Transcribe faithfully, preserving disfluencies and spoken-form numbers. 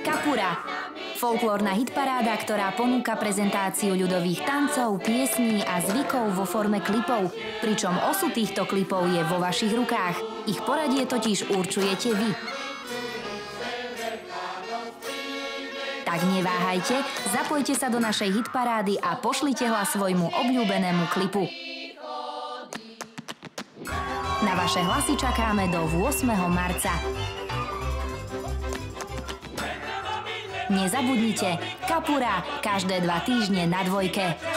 Kapura. Folklórna hitparáda, ktorá ponúka prezentáciu ľudových tancov, piesní a zvykov vo forme klipov, pričom osud týchto klipov je vo vašich rukách. Ich poradie totiž určujete vy. Tak neváhajte, zapojte sa do našej hitparády a pošlite hlas svojmu obľúbenému klipu. Na vaše hlasy čakáme do ôsmeho marca. Nezabudnite, Kapura každé dva týždne na Dvojke.